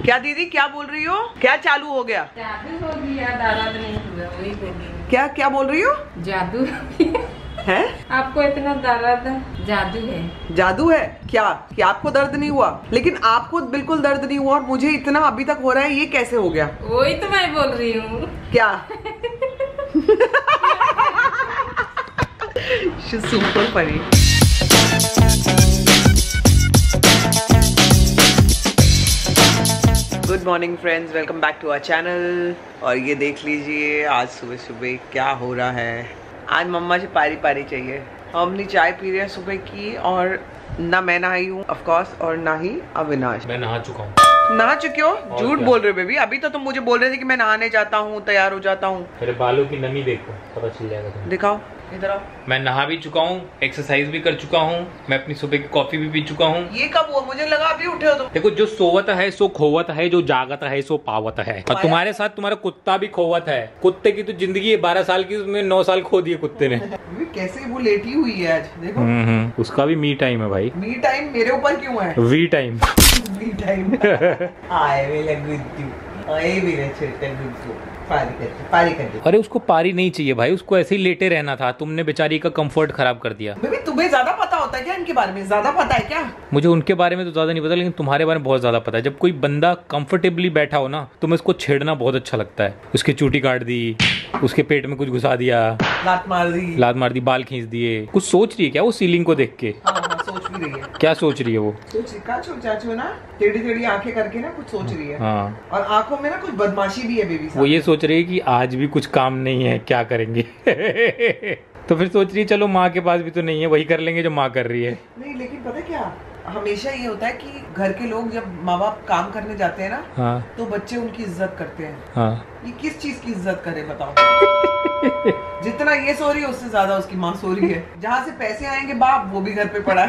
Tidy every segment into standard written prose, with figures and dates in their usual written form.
क्या दीदी क्या बोल रही हो? क्या चालू हो गया? जादू हो गया, दर्द नहीं हुआ, वही बोली। क्या क्या बोल रही हो? जादू है? आपको इतना दर्द? जादू है। जादू है क्या? कि आपको दर्द नहीं हुआ? लेकिन आपको बिल्कुल दर्द नहीं हुआ और मुझे इतना अभी तक हो रहा है, ये कैसे हो गया? वही तो मैं बोल रही हूँ। क्या? Super funny. Good morning friends, welcome back to our channel. और ये देख लीजिए आज सुबह सुबह क्या हो रहा है। आज मम्मा से पारी पारी चाहिए। हमने चाय पी रहे हैं सुबह की और ना मैं नहाई हूँ ऑफ कोर्स और ना ही अविनाश। मैं नहा चुका हूँ। नहा चुके हो? झूठ बोल रहे हो बेबी। अभी तो तुम मुझे बोल रहे थे कि मैं नहाने जाता हूँ, तैयार हो जाता हूँ। मेरे बालों की नमी देखो, पता चल जाएगा तुम्हें। दिखाओ इधर आओ। मैं नहा भी चुका हूँ, एक्सरसाइज भी कर चुका हूँ, मैं अपनी सुबह की कॉफी भी पी चुका हूँ। ये कब हुआ? मुझे लगा अभी उठे हो तुम। देखो, जो सोवत है सो खोवत है, जो जागत है सो पावत है। और तुम्हारे साथ तुम्हारा कुत्ता भी खोवत है। कुत्ते की तो जिंदगी है 12 साल की, उसमें 9 साल खो दिए कुत्ते ने। कैसे वो लेटी हुई है आज देखो। उसका भी मी टाइम है भाई। मी टाइम मेरे ऊपर क्यों है? We time. Me time. आए मेरे गुड्डू, आए मेरे छोटे गुड्डू। पारी कर दे। अरे उसको पारी नहीं चाहिए भाई, उसको ऐसे ही लेटे रहना था। तुमने बेचारी का कंफर्ट खराब कर दिया। बेबी तुम्हें ज्यादा पता होता है क्या इनके बारे में? ज्यादा पता है क्या? मुझे उनके बारे में तो ज्यादा नहीं पता, लेकिन तुम्हारे बारे में बहुत ज्यादा पता है। जब कोई बंदा कंफर्टेबली बैठा हो ना, तो मैं उसको छेड़ना बहुत अच्छा लगता है। उसकी चूटी काट दी, उसके पेट में कुछ घुसा दिया, लात मार दी, बाल खींच दिए। कुछ सोच रही है क्या वो सीलिंग को देख के? हाँ, सोच भी रही है। क्या सोच रही है वो? चाचू ना टेढ़ी आंखें करके ना कुछ सोच रही है। हाँ। और आंखों में ना कुछ बदमाशी भी है बेबी। वो ये सोच रही है कि आज भी कुछ काम नहीं है, क्या करेंगे? तो फिर सोच रही है चलो माँ के पास भी तो नहीं है, वही कर लेंगे जो माँ कर रही है। नहीं लेकिन पता क्या, हमेशा ये होता है कि घर के लोग जब माँ बाप काम करने जाते हैं ना, हाँ, तो बच्चे उनकी इज्जत करते हैं। हाँ। ये किस चीज की इज्जत करे बताओ? जितना ये सो रही है उससे ज्यादा उसकी माँ सो रही है। जहाँ से पैसे आएंगे बाप, वो भी घर पे पड़ा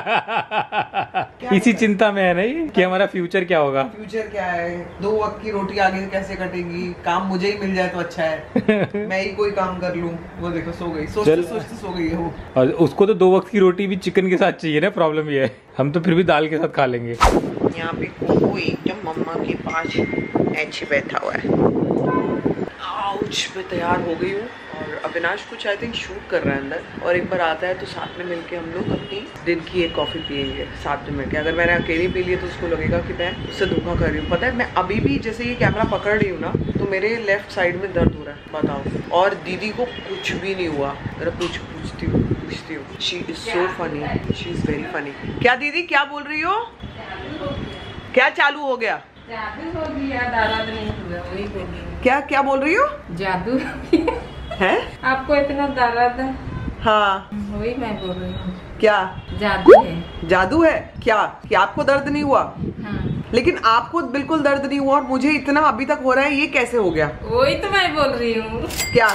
है। इसी चिंता में है ना ये कि हमारा फ्यूचर क्या होगा। फ्यूचर क्या है? 2 वक्त की रोटी आगे कैसे कटेगी? काम मुझे ही मिल जाए तो अच्छा है। मैं ही कोई काम कर लूँ। वो देखो सो गई, सोचते सोचते सो गई है वो। और उसको तो 2 वक्त की रोटी भी चिकन के साथ चाहिए ना। प्रॉब्लम ये है, हम तो फिर भी दाल के साथ खा लेंगे। यहाँ पे कोको एकदम मम्मा के पास ऐसे बैठा हुआ है। आउच, मैं तैयार हो गई हूँ और अविनाश कुछ आई थिंक शूट कर रहा है अंदर, और एक बार आता है तो साथ में मिलके हम लोग अपनी दिन की एक कॉफी पियेंगे साथ में मिलके। अगर मैंने अकेली पी ली तो उसको लगेगा कि मैं उससे धोखा कर रही हूँ। पता है मैं अभी भी जैसे ये कैमरा पकड़ रही हूँ ना, तो मेरे लेफ्ट साइड में दर्द हो रहा है, बताओ। और दीदी को कुछ भी नहीं हुआ। जरा पूछती हूँ। She is so funny, she is very funny. क्या दीदी क्या बोल रही हो? क्या चालू हो गया? जादू हो गया, दर्द नहीं हुआ, वही बोली। क्या बोल रही हो? जादू है? आपको इतना दर्द? हाँ वही मैं बोल रही हूँ। क्या? जादू है। जादू है क्या? कि आपको दर्द नहीं हुआ? हाँ। लेकिन आपको बिल्कुल दर्द नहीं हुआ और मुझे इतना अभी तक हो रहा है, ये कैसे हो गया? वही तो मैं बोल रही हूँ। क्या?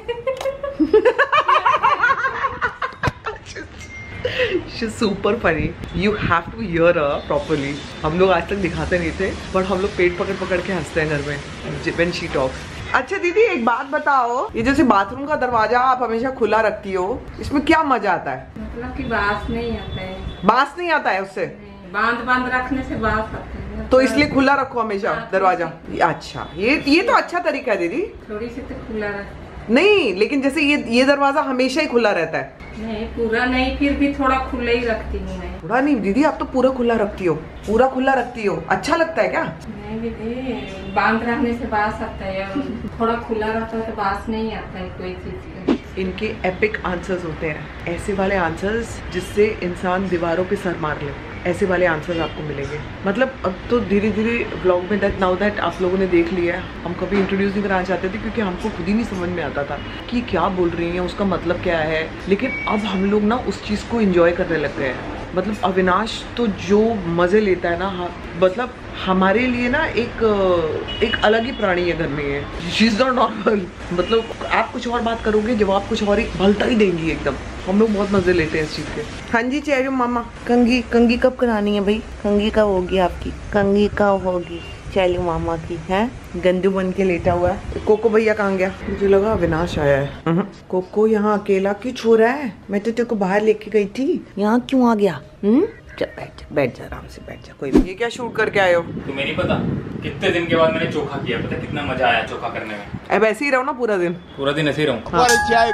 Super funny. You have to hear properly. हम लोग आज तक दिखाते नहीं थे, बट हम लोग पेट पकड़ के हंसते हैं घर में व्हेन शी टॉक्स। अच्छा दीदी एक बात बताओ, ये जैसे बाथरूम का दरवाजा आप हमेशा खुला रखती हो, इसमें क्या मजा आता है? मतलब कि बांस नहीं आता है। बांस नहीं आता है उससे? बांध रखने से बांस आता है, तो इसलिए खुला रखो हमेशा दरवाजा। अच्छा, ये तो अच्छा तरीका है दीदी। थोड़ी सी तो खुला रखते नहीं, लेकिन जैसे ये दरवाजा हमेशा ही खुला रहता है। नहीं, पूरा नहीं, फिर भी थोड़ा खुला ही रखती हूँ मैं। थोड़ा नहीं दीदी, आप तो पूरा खुला रखती हो। पूरा खुला रखती हो, अच्छा लगता है क्या? नहीं दीदी, बांध रखने से बांस आता है, थोड़ा खुला रहता है तो बांस नहीं आता है कोई चीज का। इनके एपिक आंसर्स होते हैं, ऐसे वाले आंसर्स जिससे इंसान दीवारों पे सर मार ले, ऐसे वाले आंसर्स आपको मिलेंगे। मतलब अब तो धीरे धीरे ब्लॉग में नाउ दैट आप लोगों ने देख लिया, हम कभी इंट्रोड्यूस नहीं कराना चाहते थे क्योंकि हमको खुद ही नहीं समझ में आता था कि क्या बोल रही हैं, उसका मतलब क्या है। लेकिन अब हम लोग ना उस चीज़ को एंजॉय करने लग गए हैं। मतलब अविनाश तो जो मज़े लेता है ना, मतलब हमारे लिए ना एक अलग ही प्राणी है घर में ये। She is not normal. मतलब आप कुछ और बात करोगे, जवाब कुछ और ही भलता ही देंगी एकदम। हम लोग बहुत मजे लेते हैं इस चीज के। हाँ जी चेहरे मामा, कंगी कब करानी है भाई? कंगी कब होगी आपकी? कंगी कब होगी चैलू मामा की? है गंदू बन के लेटा हुआ है। कोको भैया कहाँ गया? मुझे लगा अविनाश आया है। कोको यहाँ अकेला क्यों छो रहा है? मैं तो तेरे को बाहर लेके गई थी, यहाँ क्यों आ गया? चल बैठ जा आराम से बैठ जा। कोई ये क्या शूट करके आए हो? तुम्हें नहीं पता कितने दिन के बाद मैंने चोखा किया, पता कितना मजा आया चोखा करने में। अब ऐसे ही रहो ना पूरा दिन? पूरा दिन ऐसे ही रहूं। हाँ।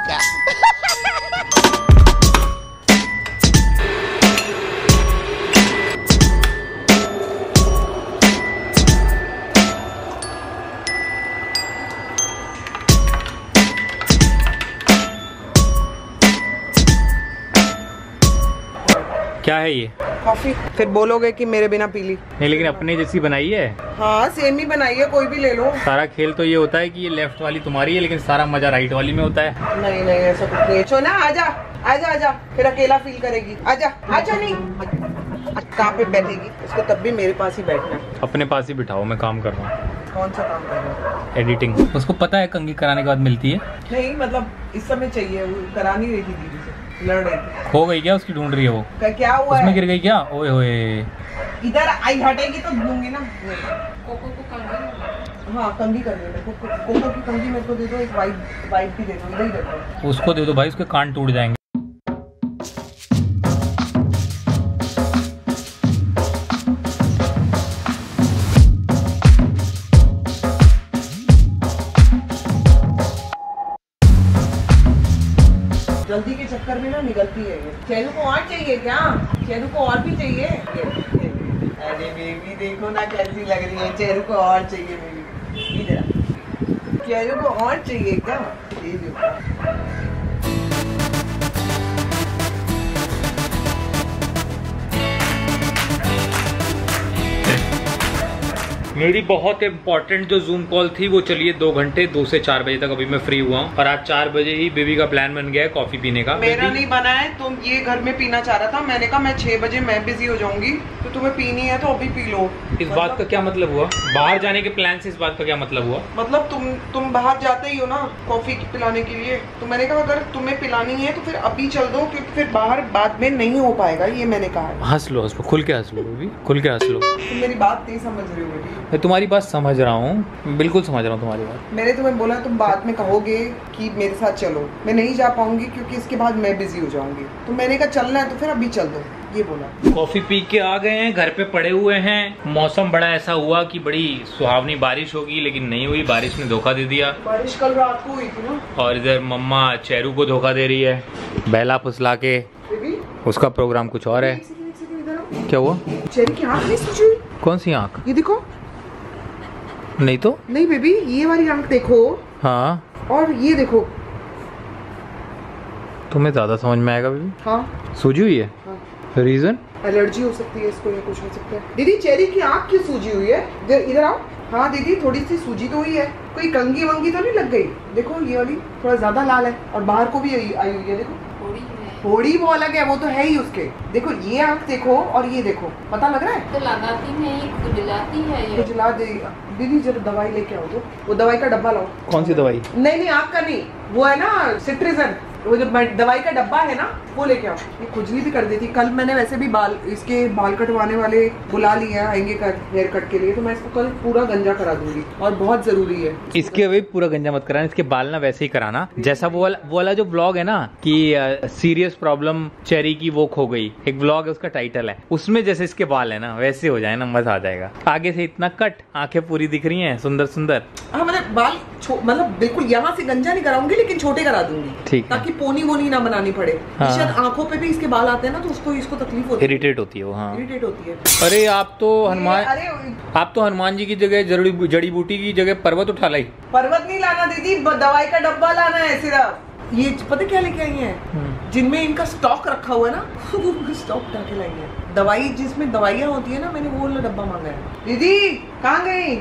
क्या है ये? कॉफी। फिर बोलोगे कि मेरे बिना पी ली। नहीं लेकिन अपने जैसी बनाई है। हाँ सेम ही बनाई है, कोई भी ले लो। सारा खेल तो ये होता है कि ये लेफ्ट वाली तुम्हारी है, लेकिन सारा मजा राइट वाली में होता है। नहीं नहीं ऐसा कुछ नहीं। चो ना आजा आजा आजा, फिर अकेला फील करेगी। आजा आजा। नहीं कहाँ पे बैठेगी? उसको तब भी मेरे पास ही बैठना है। अपने पास ही बिठाओ, मैं काम कर रहा हूँ। कौन सा काम कर रहा है? एडिटिंग। उसको पता है कंघी कराने के बाद मिलती है। नहीं मतलब इस समय चाहिए, वो करा नहीं रही थी दीदी से, लड़ रही थी। हो गई क्या उसकी? ढूंढ रही है वो। क्या हुआ? उसमें है? गिर गई क्या? ओए होए। इधर आई हटेगी तो दूंगी ना। कोको को कंघी। हाँ कंघी कर देना। कोको की कंघी मेरे को दे दो, एक वाइट भी दे दो, इधर ही दे दो। उसको दे दो भाई, उसके कान टूट जाएंगे। जल्दी के चक्कर में ना निकलती है ये। चेरू को और चाहिए क्या? चेरू को और भी चाहिए? अरे बेबी देखो ना कैसी लग रही है। चेरू को और चाहिए बेबी, इधर। चेरू को और चाहिए क्या? ये देखो। मेरी बहुत इंपॉर्टेंट जो जूम कॉल थी वो चलिए 2 घंटे 2 से 4 बजे तक अभी मैं फ्री हुआ हूँ। और आज 4 बजे ही बेबी का प्लान बन गया है कॉफी पीने का। मेरा नहीं बना है, तुम ये घर में पीना चाह रहा था। मैंने कहा मैं 6 बजे मैं बिजी हो जाऊंगी, तो तुम्हें पीनी है तो अभी पी लो। इस बात का क्या मतलब हुआ? बाहर जाने के प्लान से इस बात का क्या मतलब हुआ? मतलब तुम बाहर जाते ही हो ना कॉफी पिलाने के लिए, तो मैंने कहा अगर तुम्हें पिलानी है तो फिर अभी चल दो, क्योंकि फिर बाहर बाद में नहीं हो पाएगा। ये मैंने कहा। हंस लो खुल के हंस लो बेबी, खुल के हंस लो। तुम मेरी बात नहीं समझ रहे हो बेटी। मैं तुम्हारी बात समझ रहा हूँ, बिल्कुल समझ रहा हूँ तुम्हारी बात। मैंने तुम्हें बोला तुम बाद में कहोगे कि मेरे साथ चलो, मैं नहीं जा पाऊंगी क्योंकि इसके बाद मैं बिजी हो जाऊंगी। तो मैंने कहा चलना है तो फिर अभी चल दो, ये बोला। कॉफी पी के आ गए हैं, घर पे पड़े हुए हैं। मौसम बड़ा ऐसा हुआ कि बड़ी सुहावनी बारिश होगी, लेकिन नहीं हुई। बारिश ने धोखा दे दिया। बारिश कल रात को हुई थी ना। और इधर मम्मा चेरू को धोखा दे रही है, बेला फुसला के। बेबी उसका प्रोग्राम कुछ और है। क्या हुआ? चेरी की आँख नहीं सूजी हुई? कौन सी आँख? ये देखो। नहीं तो नहीं बेबी, ये वाली आँख देखो। हाँ, और ये देखो। तुम्हें ज्यादा समझ में आएगा बेबी। हाँ सूजी हुई है। हाँ। रीजन? एलर्जी हो सकती है इसको, या कुछ हो सकता है। दीदी चेरी की आँख क्यों सूजी हुई है? इधर आओ। हाँ दीदी थोड़ी सी सूजी तो हुई है, कोई कंगी वंगी तो नहीं लग गई? देखो ये वाली थोड़ा ज्यादा लाल है, और बाहर को भी आई हुई है। देखो थोड़ी वो अलग है, वो तो है ही उसके। देखो ये आँख देखो और ये देखो, पता लग रहा है? तो लगाती नहीं, खुजलाती है ये। खुजला दे। दीदी जरा दवाई लेके आओ तो, वो दवाई का डब्बा लाओ। कौन सी दवाई? नहीं आँख का नहीं, वो है ना सिट्रिजन, वो जो दवाई का डब्बा है ना, वो लेके आओ। ये खुजली भी कर देती। कल मैंने वैसे भी इसके बाल कटवाने वाले बुला लिए आएंगे हेयर कट के लिए, तो मैं इसको कल पूरा गंजा करा दूंगी, और बहुत जरूरी है। इसके अभी पूरा गंजा मत कराना, इसके बाल ना वैसे ही कराना जैसा वो वाला जो ब्लॉग है ना कि सीरियस प्रॉब्लम चेरी की वो खो गई, एक ब्लॉग है उसका टाइटल है, उसमें जैसे इसके बाल है ना वैसे हो जाए ना, मजा आ जाएगा। आगे से इतना कट, आंखें पूरी दिख रही हैं, सुंदर सुंदर। हाँ मतलब बाल मतलब बिल्कुल यहाँ से गंजा नहीं कराऊंगी, लेकिन छोटे करा दूंगी, ठीक है, ताकि पोनी वोनी ना बनानी पड़े। हाँ। शायद आंखों पे भी इसके बाल आते हैं ना, तो इसको तकलीफ होती है, इरिटेट होती है वो। हाँ इरिटेट होती है। अरे आप तो हनुमान, अरे आप तो हनुमान जी की जगह जड़ी बूटी की जगह पर्वत उठा लाई। पर्वत नहीं लाना दीदी, दवाई का डब्बा लाना है सिर्फ। ये पता क्या लेके आई है, जिनमें इनका स्टॉक रखा हुआ है ना, वो स्टॉक उठा के लाई है। दवाई जिसमें दवाइयाँ होती है ना, मैंने वो वाला डब्बा मांगा है। दीदी कहाँ गई?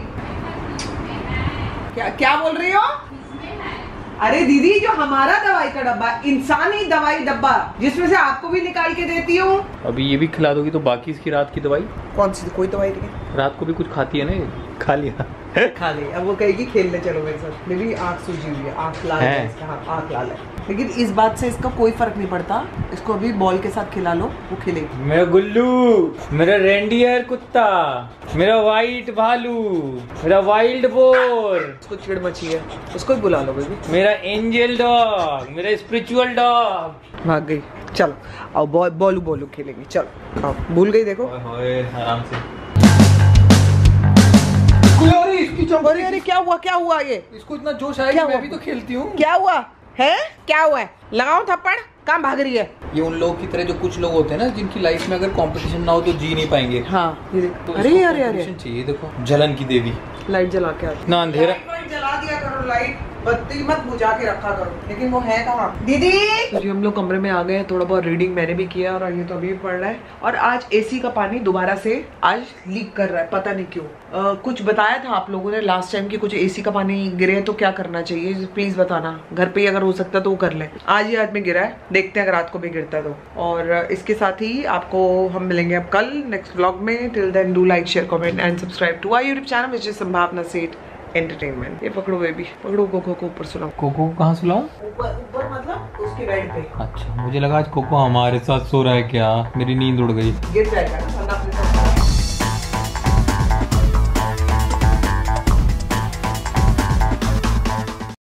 क्या बोल रही हो? अरे दीदी जो हमारा दवाई का डब्बा, इंसानी दवाई डब्बा, जिसमें से आपको भी निकाल के देती हूँ। अभी ये भी खिला दोगी तो बाकी इसकी रात की दवाई? कौन सी? कोई दवाई नहीं, रात को भी कुछ खाती है ना, खा लिया खा ले। अब वो कहेगी खेलने चलो मेरे साथ। मेरी आँख सूजी हुई है, आँख लाल है इसका। हाँ आँख लाल है, लेकिन इस बात से इसका कोई फर्क नहीं पड़ता। इसको अभी बॉल के साथ खिला लो, वो खिलेगी। मेरा गुल्लू, मेरा रेंडियर कुत्ता, मेरा वाइट भालू, मेरा वाइल्ड बोर। उसको चिड़ मची है, उसको ही बुला लो बेबी। मेरा एंजल डॉग, मेरा स्पिरिचुअल डॉग। भाग गई। चलो और बोलू बोलू खेलेंगे, चलो आओ। भूल गई देखो। आराम से। अरे अरे क्या हुआ ये? इसको इतना जोश आया कि मैं भी तो खेलती हूँ। क्या हुआ है? क्या हुआ है? लगाओ थप्पड़। कहाँ भाग रही है? ये उन लोगों की तरह जो कुछ लोग होते हैं ना, जिनकी लाइफ में अगर कंपटीशन ना हो तो जी नहीं पाएंगे। हाँ ये तो अरे अरे अरे चाहिए, देखो जलन की देवी। लाइट जला के आती। ना अंधेरा जला दिया करो, लाइट बत्ती मत बुझा के रखा करो। लेकिन वो है कहाँ दीदी? तो जी हम लोग कमरे में आ गए हैं, थोड़ा बहुत रीडिंग मैंने भी किया और ये तो अभी पढ़ रहा है। और आज एसी का पानी दोबारा से आज लीक कर रहा है, पता नहीं क्यों। कुछ बताया था आप लोगों ने लास्ट टाइम कि कुछ एसी का पानी गिरे तो क्या करना चाहिए, प्लीज बताना। घर पे अगर हो सकता तो वो कर ले। आज ही रात में गिरा है, देखते हैं अगर रात को भी गिरता है तो। और इसके साथ ही आपको हम मिलेंगे अब कल नेक्स्ट व्लॉग में। Till then do like share comment and subscribe to our YouTube channel which is Sambhavna Seth entertainment. ये पकड़ो बेबी, पकड़ो कोको को ऊपर सुलाओ। कोको को कहाँ सुलाऊं? ऊपर मतलब उसके बेड पे। अच्छा, मुझे लगा आज कोको हमारे साथ सो रहा है क्या, मेरी नींद उड़ गई। गिर जाएगा ना।